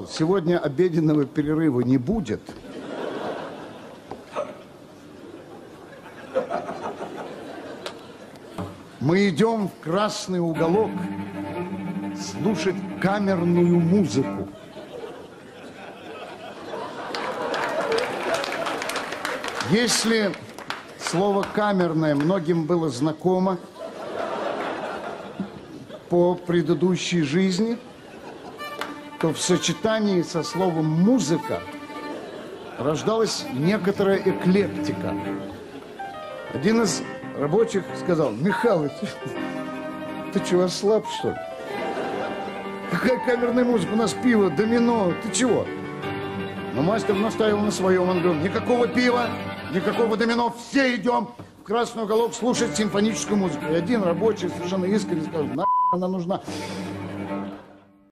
Сегодня обеденного перерыва не будет. Мы идем в красный уголок слушать камерную музыку. Если слово «камерное» многим было знакомо по предыдущей жизни, то в сочетании со словом «музыка» рождалась некоторая эклектика. Один из рабочих сказал: Михалыч, ты чего, ослаб, что ли? Какая камерная музыка? У нас пиво, домино, ты чего? Но мастер наставил на своем. Он говорил: никакого пива, никакого домино, все идем в красный уголок слушать симфоническую музыку. И один рабочий совершенно искренне сказал: нахуй она нужна.